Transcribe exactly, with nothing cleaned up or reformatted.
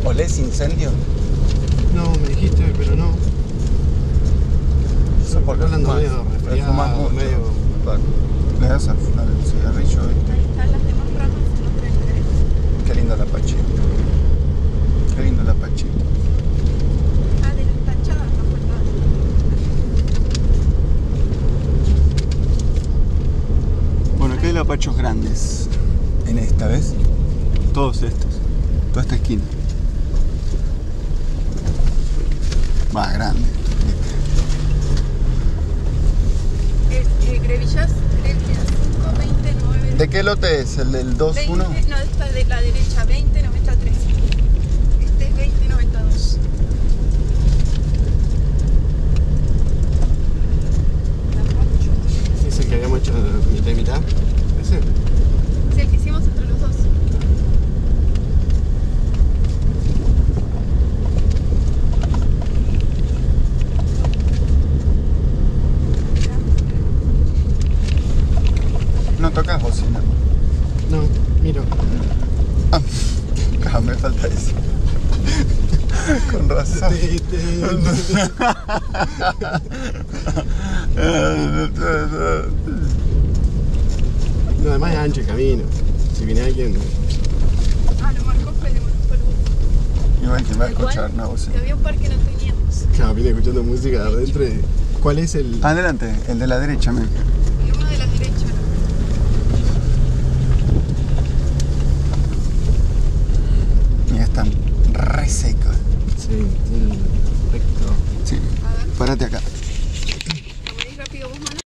¿Olés incendio? No, me dijiste, pero no. Eso porque hablando fumás, medio resfriado, fumás mucho. medio... Le das al al cigarrillo, ¿viste? Ahí están las demás ramas, no tres. Qué lindo el Apache. Qué lindo el Apache. Ah, de las tachadas no fue nada. Bueno, acá hay lapachos grandes. En esta, ¿ves? Todos estos. Toda esta esquina. Va, grande. Es eh, Grevillas, Grevillas cinco, veinte, nueve. ¿De qué lote es? ¿El del dos uno? veinte, no, esta de la derecha, veinte, noventa y tres. Este es veinte, noventa y dos. ¿Es el que habíamos hecho mitad y mitad? ¿Ese? Es el que hicimos entre los dos. No tocas bocina. No, miro. Ah, ah, me falta eso. Con razón. Te- te- No, además es ancho el camino. Si viene alguien... Ah, lo marcó Fede, marcó el bus. Igual que va a Igual, escuchar una que bocina. había un par que no teníamos. Claro, viene escuchando música de adentro y... ¿Cuál es el...? Adelante, el de la derecha, men. Y uno de la derecha. Ya están re secos. Sí, tiene el recto. Sí. A ver. Párate acá.